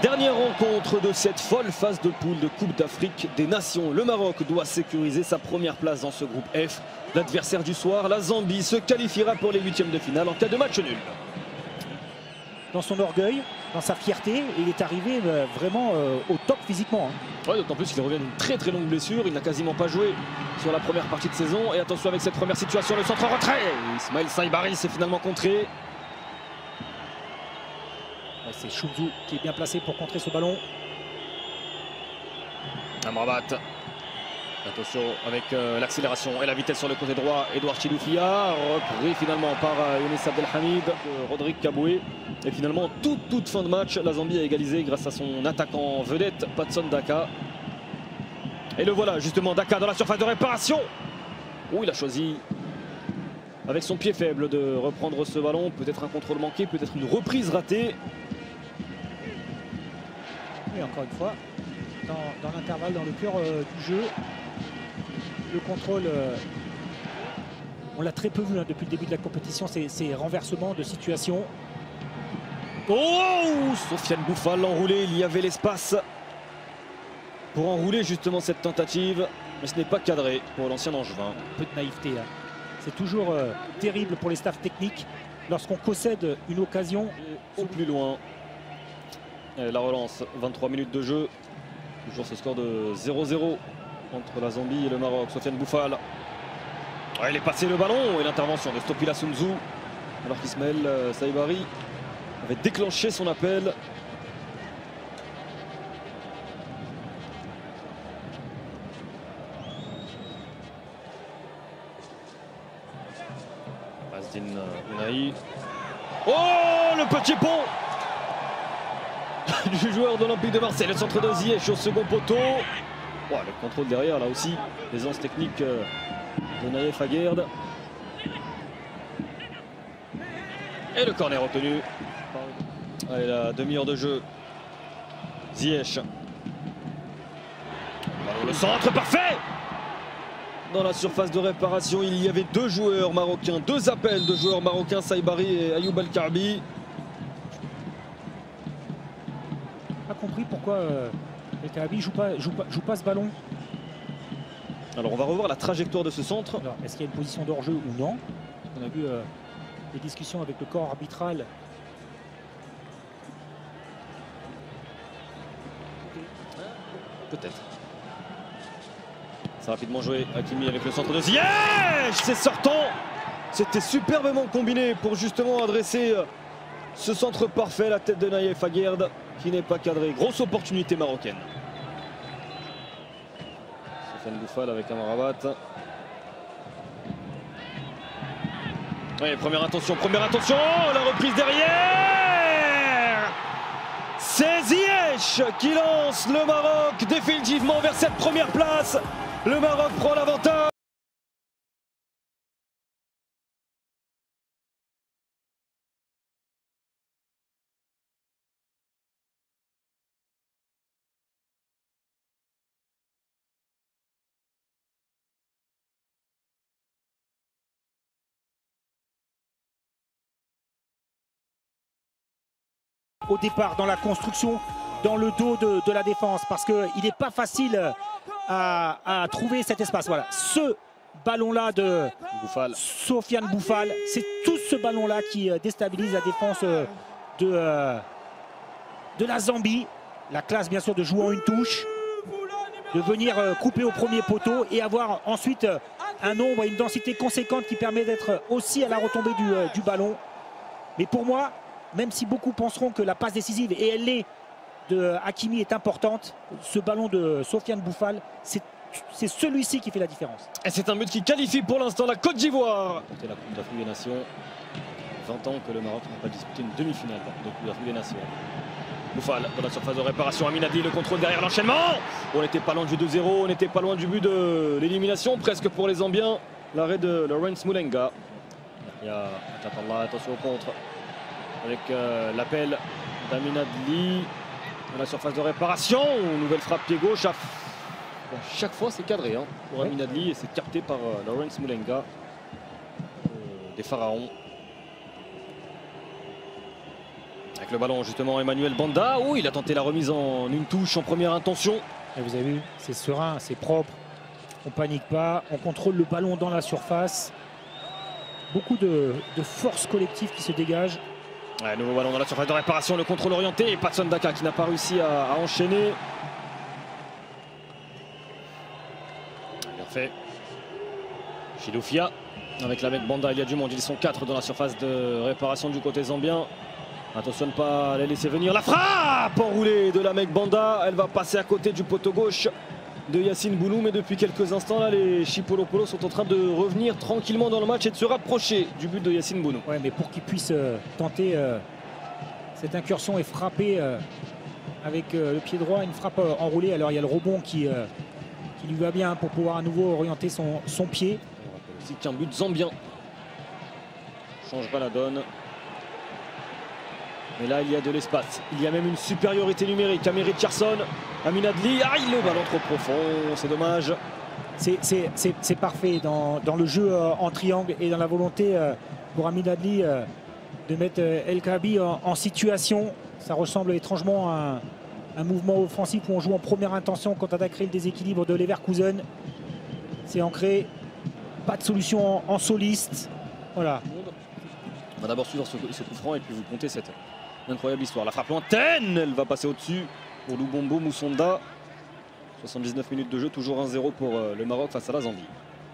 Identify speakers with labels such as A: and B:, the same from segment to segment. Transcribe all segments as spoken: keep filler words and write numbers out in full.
A: Dernière rencontre de cette folle phase de poule de Coupe d'Afrique des Nations. Le Maroc doit sécuriser sa première place dans ce groupe F. L'adversaire du soir, la Zambie, se qualifiera pour les huitièmes de finale en cas de match nul.
B: Dans son orgueil, dans sa fierté, il est arrivé euh, vraiment euh, au top physiquement. Hein.
A: Ouais, d'autant plus qu'il revient d'une très très longue blessure. Il n'a quasiment pas joué sur la première partie de saison. Et attention avec cette première situation, le centre retrait. Ismaël Saibari s'est finalement contré.
B: C'est Choumzou qui est bien placé pour contrer ce ballon.
A: Amrabat. Attention avec euh, l'accélération et la vitesse sur le côté droit. Edouard Chiloufia, repris finalement par euh, Younes Abdelhamid, euh, Rodrigue Kaboué. Et finalement, toute, toute fin de match, la Zambie a égalisé grâce à son attaquant vedette, Patson Daka. Et le voilà justement, Daka dans la surface de réparation. Oh, il a choisi avec son pied faible de reprendre ce ballon. Peut-être un contrôle manqué, peut-être une reprise ratée.
B: Et encore une fois, dans, dans l'intervalle, dans le cœur euh, du jeu, le contrôle, euh, on l'a très peu vu hein, depuis le début de la compétition, ces, ces renversements de situation.
A: Oh, Sofiane Boufal enroulé, il y avait l'espace pour enrouler justement cette tentative, mais ce n'est pas cadré pour l'ancien Angevin.
B: Un peu de naïveté, hein. C'est toujours euh, terrible pour les staffs techniques lorsqu'on possède une occasion.
A: Au plus loin. Et la relance, vingt-trois minutes de jeu. Toujours ce score de zéro zéro entre la Zambie et le Maroc. Sofiane Boufal. Ouais, il est passé le ballon et l'intervention de Stopila Sunzu. Alors qu'Ismaël Saibari avait déclenché son appel. Azdine Ounahi. Oh, le petit pont du joueur d'Olympique de Marseille. Le centre de Ziyech au second poteau. Oh, le contrôle derrière là aussi. L'aisance technique de Naïef Aguerd. Et le corner obtenu. Allez, la demi-heure de jeu. Ziyech. Le centre parfait. Dans la surface de réparation, il y avait deux joueurs marocains, deux appels de joueurs marocains, Saibari et Ayoub El-Karbi.
B: Pas compris pourquoi euh, El-Karbi joue pas, joue pas, joue pas ce ballon.
A: Alors on va revoir la trajectoire de ce centre.
B: Est-ce qu'il y a une position d'hors-jeu ou non? On a vu euh, des discussions avec le corps arbitral.
A: Peut-être. C'est rapidement joué. Hakimi avec le centre de Ziyech. C'est sortant. C'était superbement combiné pour justement adresser ce centre parfait. La tête de Naïef Aguerd qui n'est pas cadré. Grosse opportunité marocaine. Sofiane Boufal avec Amrabat. Oui, première intention, première intention. La reprise derrière. C'est Ziyech qui lance le Maroc définitivement vers cette première place. Le Maroc prend l'avantage.
B: Au départ, dans la construction, dans le dos de, de la défense, parce qu'il n'est pas facile à, à trouver cet espace. Voilà, ce ballon-là de
A: Boufal.
B: Sofiane Boufal, c'est tout ce ballon-là qui déstabilise la défense de, de la Zambie. La classe, bien sûr, de jouer en une touche, de venir couper au premier poteau et avoir ensuite un nombre et une densité conséquente qui permet d'être aussi à la retombée du, du ballon. Mais pour moi, même si beaucoup penseront que la passe décisive, et elle l'est, de Hakimi est importante, ce ballon de Sofiane Boufal, c'est celui-ci qui fait la différence.
A: Et c'est un but qui qualifie pour l'instant la Côte d'Ivoire. C'était la Coupe d'Afrique des Nations. vingt ans que le Maroc n'a pas disputé une demi-finale de Coupe d'Afrique des Nations. Boufal dans la surface de réparation. Aminadi, le contrôle derrière l'enchaînement. On n'était pas loin du deux zéro, on n'était pas loin du but de l'élimination, presque pour les Zambiens. L'arrêt de Lawrence Moulenga. Il y a attention au contre. Avec euh, l'appel d'Aminadli dans la surface de réparation. Nouvelle frappe pied gauche. À... Bon, chaque fois c'est cadré hein, pour oui. Aminadli et c'est capté par euh, Lawrence Moulenga euh, des Pharaons. Avec le ballon justement Emmanuel Banda. Oh, il a tenté la remise en une touche en première intention.
B: Et vous avez vu, c'est serein, c'est propre. On panique pas, on contrôle le ballon dans la surface. Beaucoup de, de force collective qui se dégage.
A: Ouais, nouveau ballon dans la surface de réparation, le contrôle orienté. Et Patson Daka qui n'a pas réussi à, à enchaîner. Bien fait. Chilufya avec la mec Banda, il y a du monde. Ils sont quatre dans la surface de réparation du côté zambien. Attention de ne pas les laisser venir. La frappe enroulée de la mec Banda. Elle va passer à côté du poteau gauche de Yacine Bounou. Mais depuis quelques instants, là, les Chipolopolo sont en train de revenir tranquillement dans le match et de se rapprocher du but de Yacine Bounou.
B: Ouais, mais pour qu'il puisse euh, tenter euh, cette incursion et frapper euh, avec euh, le pied droit, une frappe euh, enroulée. Alors il y a le rebond qui, euh, qui lui va bien pour pouvoir à nouveau orienter son, son pied.
A: On rappelle aussi qu'un but zambien ne change pas la donne. Mais là, il y a de l'espace. Il y a même une supériorité numérique. Amir Richardson, Amin Adli. Ah, le ballon trop profond, c'est dommage.
B: C'est parfait dans, dans le jeu euh, en triangle et dans la volonté euh, pour Amin Adli euh, de mettre euh, El Kaabi en, en situation. Ça ressemble étrangement à un, un mouvement offensif où on joue en première intention quand on a créé le déséquilibre de Leverkusen. C'est ancré. Pas de solution en, en soliste. Voilà.
A: On va d'abord suivre ce, ce coup franc et puis vous comptez cette incroyable histoire. La frappe lointaine, elle va passer au-dessus pour Lubombo Moussonda. soixante-dix-neuf minutes de jeu, toujours un zéro pour euh, le Maroc face à la Zambie.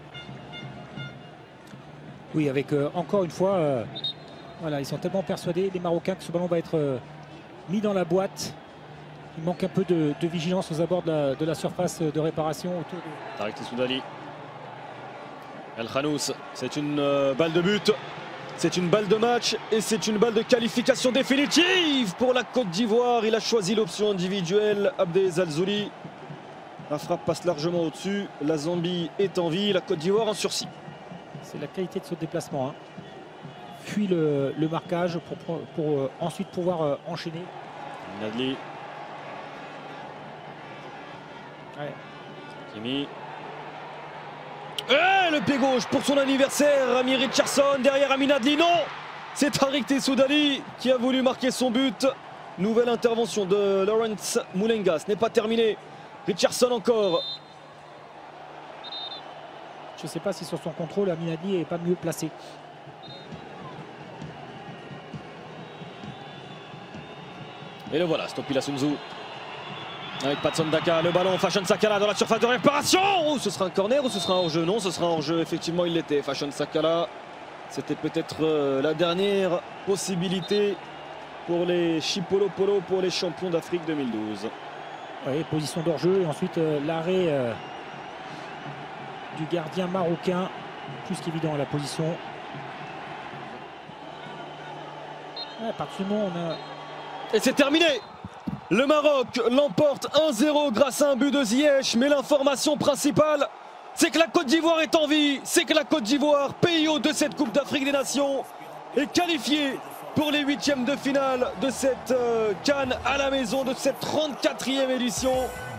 B: Oui, avec euh, encore une fois, euh, voilà, ils sont tellement persuadés, les Marocains, que ce ballon va être euh, mis dans la boîte. Il manque un peu de, de vigilance aux abords de la, de la surface de réparation autour de...
A: Tarek Soudali. El Khanous, c'est une euh, balle de but. C'est une balle de match et c'est une balle de qualification définitive pour la Côte d'Ivoire. Il a choisi l'option individuelle, Abdel Zalzouli. La frappe passe largement au-dessus. La Zambie est en vie, la Côte d'Ivoire en sursis.
B: C'est la qualité de ce déplacement. Hein. Fuit le, le marquage pour, pour, pour euh, ensuite pouvoir euh, enchaîner.
A: Nadli.
B: Ouais.
A: Kimi. Et le pied gauche pour son anniversaire, Amir Richardson derrière Amin Adli. Non, c'est Tariq Tessoudali qui a voulu marquer son but. Nouvelle intervention de Lawrence Moulenga, ce n'est pas terminé. Richardson encore.
B: Je ne sais pas si sur son contrôle, Amin Adli n'est pas mieux placé.
A: Et le voilà, Stopila Sunzu. Avec Patson Daka, le ballon, Fashion Sakala dans la surface de réparation. Oh, ce sera un corner ou ce sera un hors-jeu? Non, ce sera un hors-jeu, effectivement il l'était. Fashion Sakala, c'était peut-être euh, la dernière possibilité pour les Chipolopolo, pour les champions d'Afrique deux mille douze.
B: Oui, position d'hors-jeu et ensuite euh, l'arrêt euh, du gardien marocain. Plus qu'évident la position. Ouais, à partir du moment où on a...
A: Et c'est terminé. Le Maroc l'emporte un zéro grâce à un but de Ziyech. Mais l'information principale, c'est que la Côte d'Ivoire est en vie. C'est que la Côte d'Ivoire, pays hôte de cette Coupe d'Afrique des Nations, est qualifiée pour les huitièmes de finale de cette euh, CAN à la maison, de cette trente-quatrième édition.